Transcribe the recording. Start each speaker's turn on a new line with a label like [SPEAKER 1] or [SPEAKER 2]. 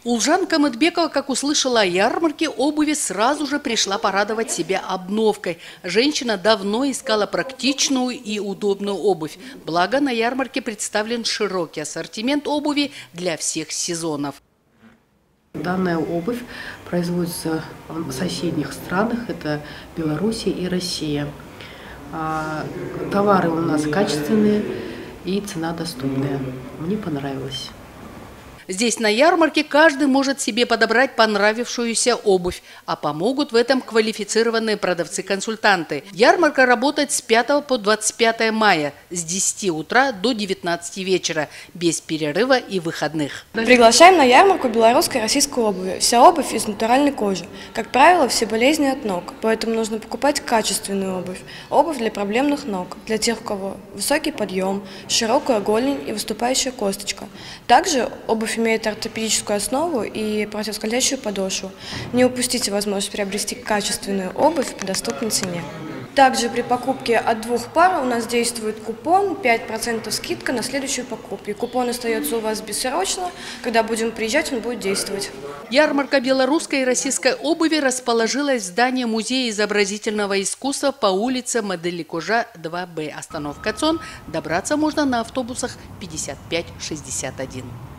[SPEAKER 1] Улжан Камытбекова, как услышала о ярмарке обуви, сразу же пришла порадовать себя обновкой. Женщина давно искала практичную и удобную обувь. Благо, на ярмарке представлен широкий ассортимент обуви для всех сезонов.
[SPEAKER 2] Данная обувь производится в соседних странах, это Белоруссия и Россия. Товары у нас качественные и цена доступная. Мне понравилось.
[SPEAKER 1] Здесь на ярмарке каждый может себе подобрать понравившуюся обувь, а помогут в этом квалифицированные продавцы-консультанты. Ярмарка работает с 5 по 25 мая, с 10 утра до 19 вечера, без перерыва и выходных.
[SPEAKER 3] Приглашаем на ярмарку белорусской и российской обуви. Вся обувь из натуральной кожи. Как правило, все болезни от ног, поэтому нужно покупать качественную обувь. Обувь для проблемных ног, для тех, у кого высокий подъем, широкая голень и выступающая косточка. Также обувь имеет ортопедическую основу и противоскользящую подошву. Не упустите возможность приобрести качественную обувь по доступной цене. Также при покупке от 2 пар у нас действует купон 5% скидка на следующую покупку. Купон остается у вас бессрочно. Когда будем приезжать, он будет действовать.
[SPEAKER 1] Ярмарка белорусской и российской обуви расположилась в здании Музея изобразительного искусства по улице Моделикужа 2Б. Остановка ЦОН. Добраться можно на автобусах 55-61.